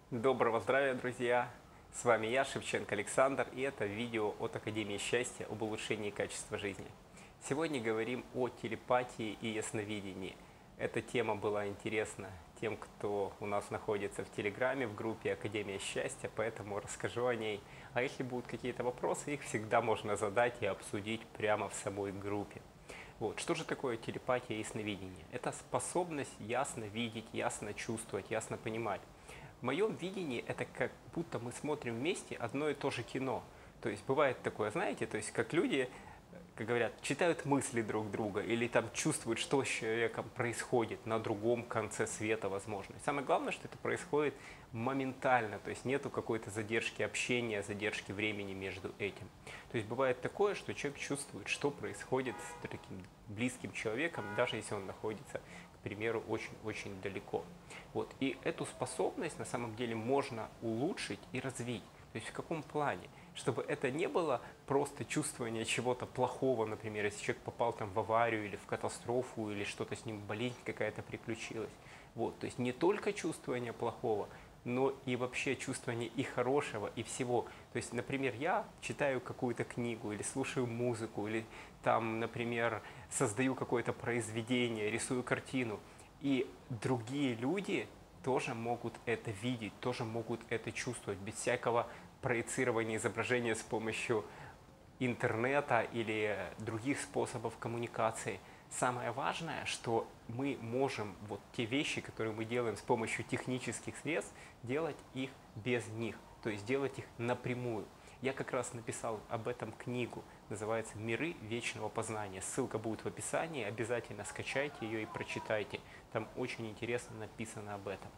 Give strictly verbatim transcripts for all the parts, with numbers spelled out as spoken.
Доброго здравия, друзья! С вами я, Шевченко Александр, и это видео от Академии Счастья об улучшении качества жизни. Сегодня говорим о телепатии и ясновидении. Эта тема была интересна тем, кто у нас находится в Телеграме, в группе Академия Счастья, поэтому расскажу о ней. А если будут какие-то вопросы, их всегда можно задать и обсудить прямо в самой группе. Вот. Что же такое телепатия и ясновидение? Это способность ясно видеть, ясно чувствовать, ясно понимать. В моем видении это как будто мы смотрим вместе одно и то же кино. То есть бывает такое, знаете, то есть как люди, как говорят, читают мысли друг друга или там чувствуют, что с человеком происходит на другом конце света, возможно. И самое главное, что это происходит моментально, то есть нету какой-то задержки общения, задержки времени между этим. То есть бывает такое, что человек чувствует, что происходит с таким близким человеком, даже если он находится, к примеру, очень-очень далеко. Вот. И эту способность на самом деле можно улучшить и развить. То есть в каком плане? Чтобы это не было просто чувствование чего-то плохого, например, если человек попал там в аварию или в катастрофу, или что-то с ним, болезнь какая-то приключилась. Вот. То есть не только чувствование плохого, но и вообще чувствование и хорошего, и всего. То есть, например, я читаю какую-то книгу, или слушаю музыку, или там, например, создаю какое-то произведение, рисую картину, и другие люди тоже могут это видеть, тоже могут это чувствовать, без всякого проецирования изображения с помощью интернета или других способов коммуникации. Самое важное, что мы можем вот те вещи, которые мы делаем с помощью технических средств, делать их без них, то есть делать их напрямую. Я как раз написал об этом книгу, называется «Миры вечного познания». Ссылка будет в описании, обязательно скачайте ее и прочитайте. Там очень интересно написано об этом.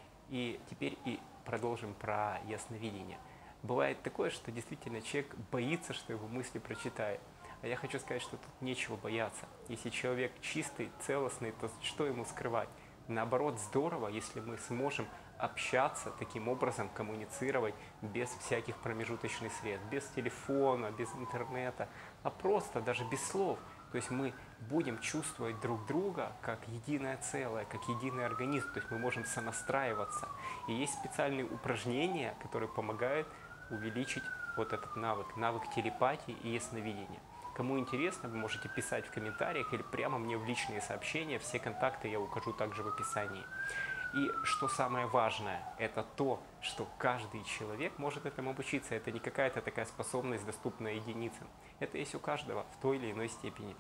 И теперь и продолжим про ясновидение. Бывает такое, что действительно человек боится, что его мысли прочитают. А я хочу сказать, что тут нечего бояться. Если человек чистый, целостный, то что ему скрывать? Наоборот, здорово, если мы сможем общаться таким образом, коммуницировать без всяких промежуточных средств, без телефона, без интернета, а просто даже без слов. То есть мы будем чувствовать друг друга как единое целое, как единый организм. То есть мы можем сонастраиваться. И есть специальные упражнения, которые помогают увеличить вот этот навык, навык телепатии и ясновидения. Кому интересно, вы можете писать в комментариях или прямо мне в личные сообщения. Все контакты я укажу также в описании. И что самое важное, это то, что каждый человек может этому обучиться. Это не какая-то такая способность, доступная единицам. Это есть у каждого в той или иной степени.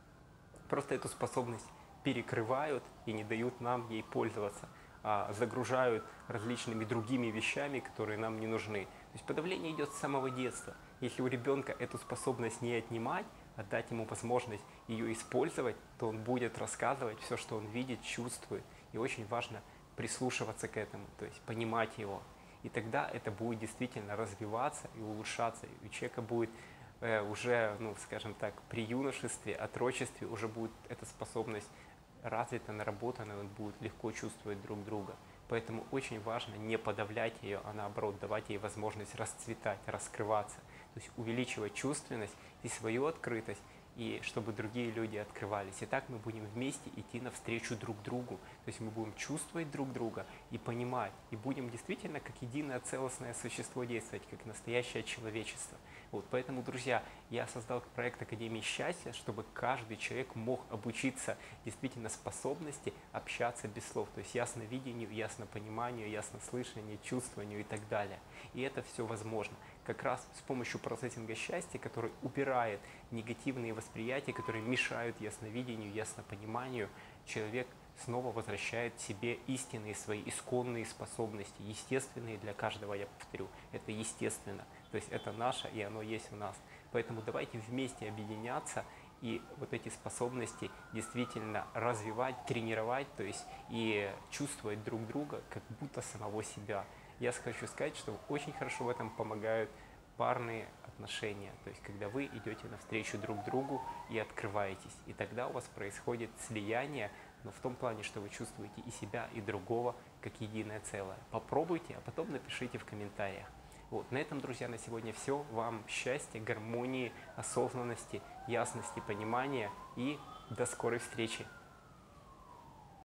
Просто эту способность перекрывают и не дают нам ей пользоваться, а загружают различными другими вещами, которые нам не нужны. То есть подавление идет с самого детства. Если у ребенка эту способность не отнимать, а дать ему возможность ее использовать, то он будет рассказывать все, что он видит, чувствует. И очень важно прислушиваться к этому, то есть понимать его. И тогда это будет действительно развиваться и улучшаться. И у человека будет э, уже, ну, скажем так, при юношестве, отрочестве уже будет эта способность развита, наработана, и он будет легко чувствовать друг друга. Поэтому очень важно не подавлять ее, а наоборот давать ей возможность расцветать, раскрываться. То есть увеличивать чувственность и свою открытость, и чтобы другие люди открывались. И так мы будем вместе идти навстречу друг другу. То есть мы будем чувствовать друг друга и понимать. И будем действительно как единое целостное существо действовать, как настоящее человечество. Вот, поэтому, друзья, я создал проект Академии Счастья, чтобы каждый человек мог обучиться действительно способности общаться без слов. То есть ясновидению, яснопониманию, яснослышанию, чувствованию и так далее. И это все возможно. Как раз с помощью процессинга счастья, который убирает негативные восприятия, которые мешают ясновидению, яснопониманию, человек снова возвращает себе истинные свои исконные способности, естественные для каждого, я повторю, это естественно, то есть это наше и оно есть в нас. Поэтому давайте вместе объединяться и вот эти способности действительно развивать, тренировать, то есть и чувствовать друг друга как будто самого себя. Я хочу сказать, что очень хорошо в этом помогают парные отношения, то есть когда вы идете навстречу друг другу и открываетесь, и тогда у вас происходит слияние, но в том плане, что вы чувствуете и себя, и другого как единое целое. Попробуйте, а потом напишите в комментариях. Вот, на этом, друзья, на сегодня все. Вам счастья, гармонии, осознанности, ясности, понимания и до скорой встречи!